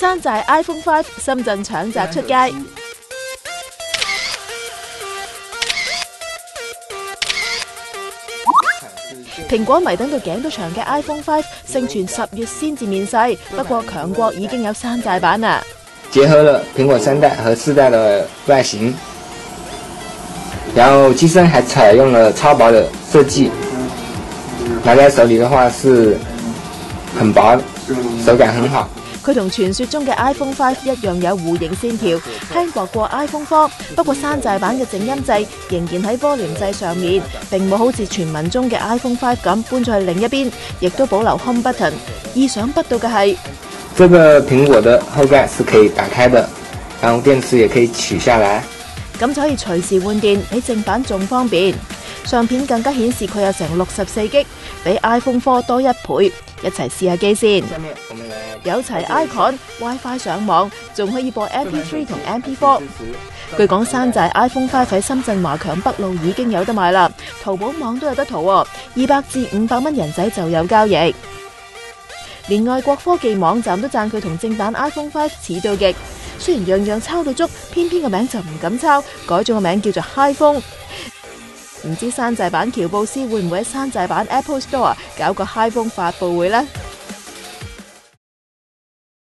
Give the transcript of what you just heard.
山寨 iPhone 5深圳搶閘出街。蘋果迷等到頸都長嘅 iPhone 5盛傳10月先至面世，不過強國已經有山寨版啦。 結合了蘋果3代和4代的外形，然後機身還採用了超薄的設計，拿在手裏的話是很薄，手感很好。 佢同傳說中嘅 iPhone 5一樣有弧形線條，輕薄過 iPhone 4，不過山寨版嘅靜音掣仍然喺 Volume 掣上面，並冇好似傳聞中嘅 iPhone 5咁搬咗去另一邊，亦都保留 Home Button。意想不到嘅係， 這個蘋果的後蓋是可以打開的，然後電池也可以取下來， 咁就可以隨時換電，比正版仲方便。相片更加顯示佢有成64G，比 iPhone 4多1倍。一齊試下機先。有齊 icon、WiFi 上網，仲可以播 MP3 同 MP4。據講山寨 iPhone 5喺深圳華強北路已經有得賣啦，淘寶網都有得淘，200至500蚊人仔就有交易。連外國科技網站都讚佢同正版 iPhone 5似到極，雖然樣樣抄到足，偏偏個名就唔敢抄，改咗個名叫做 iPhone。唔知山寨版喬布斯會唔會喺山寨版 Apple Store 搞個 iPhone 發佈會呢？